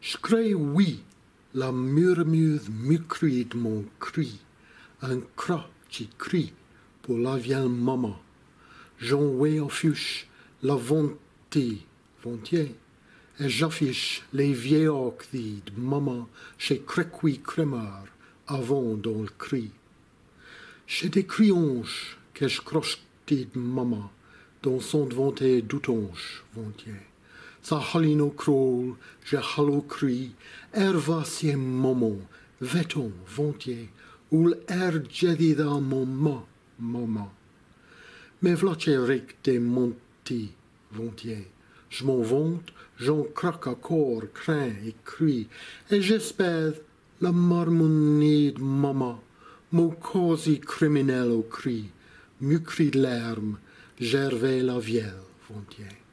crai-qu'oui, la murmuthe mucrie de mon crie, un crie pour la vielle maman. J'envoie ofûche la ventiés, et j'affiche les vieillâqu'thies de maman chez craque-qu'oui crémeurs, avant dans le crie. Chez des crianches que je croche de maman, dans son vante doutanches ventiers. Sa halinne-au-crôle, j'ai hale Èrvas c'est maman, vêton ventiers, oulle èrdgéthitha maman. Mais v'là raîque des ment'ties ventiers. Je m'en vante, j'en craque à corps, crin et crie, et j'espère la marmonn'nie de maman, mon quasi criminel au crie, mucrie de l'herbe, j'ervais la vielle ventiers.